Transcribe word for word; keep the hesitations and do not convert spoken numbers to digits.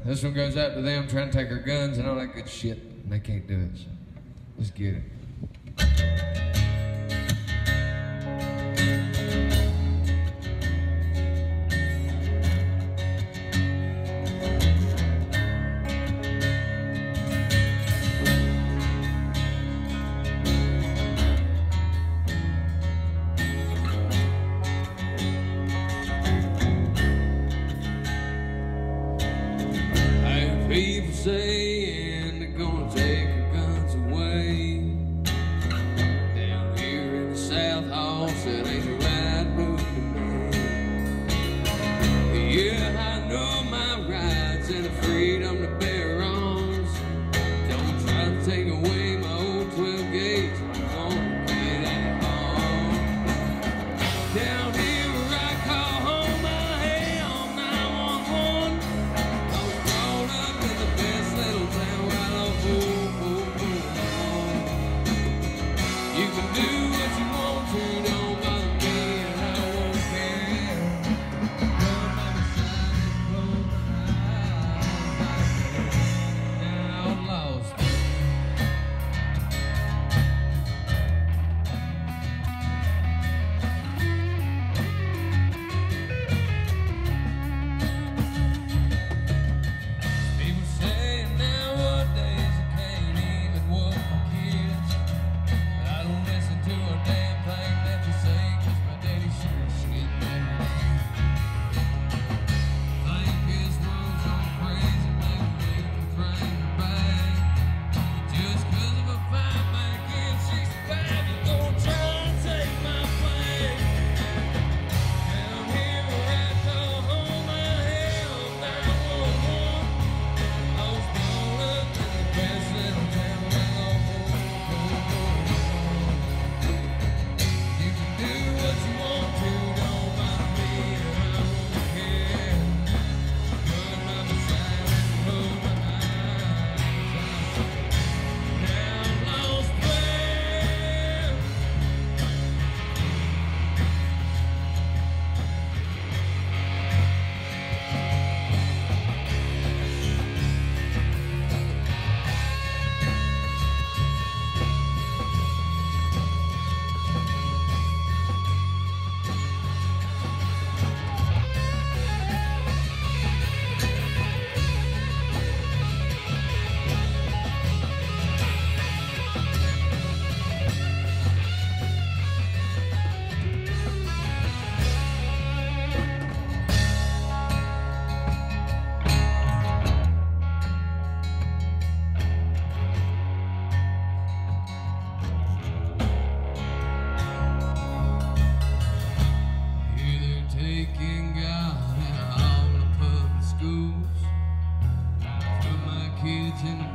this one goes out to them trying to take our guns and all that good shit, and they can't do it. So let's get it. People saying they're gonna take our guns away. Down here in the South Hall, said ain't the right move to make. Yeah, I know my rights and the freedom to bear arms. Don't try to take away my old twelve gauge. I won't get any harm. Down here where I call home, I hail nine one one. You can do what you want to, don't bother me, and I won't care. Run by my side and close my eyes. Now I'm lost. People say nowadays I can't even walk my kids. I don't listen to a damn thing that you say, 'cause my daddy sure shit bad. Think this world's gone crazy, maybe we can bring her back. Just 'cause of a fight back in sixty-five, you're gonna try and take my flag. Down here where I call home, I hail nine one one. I was born up in the best little town around the whole world. You can do what you want to, don't bother me, and I won't care. Run by my side and close my eyes. Now I'm lost where. Taking God out of all the public schools. Put my kids in the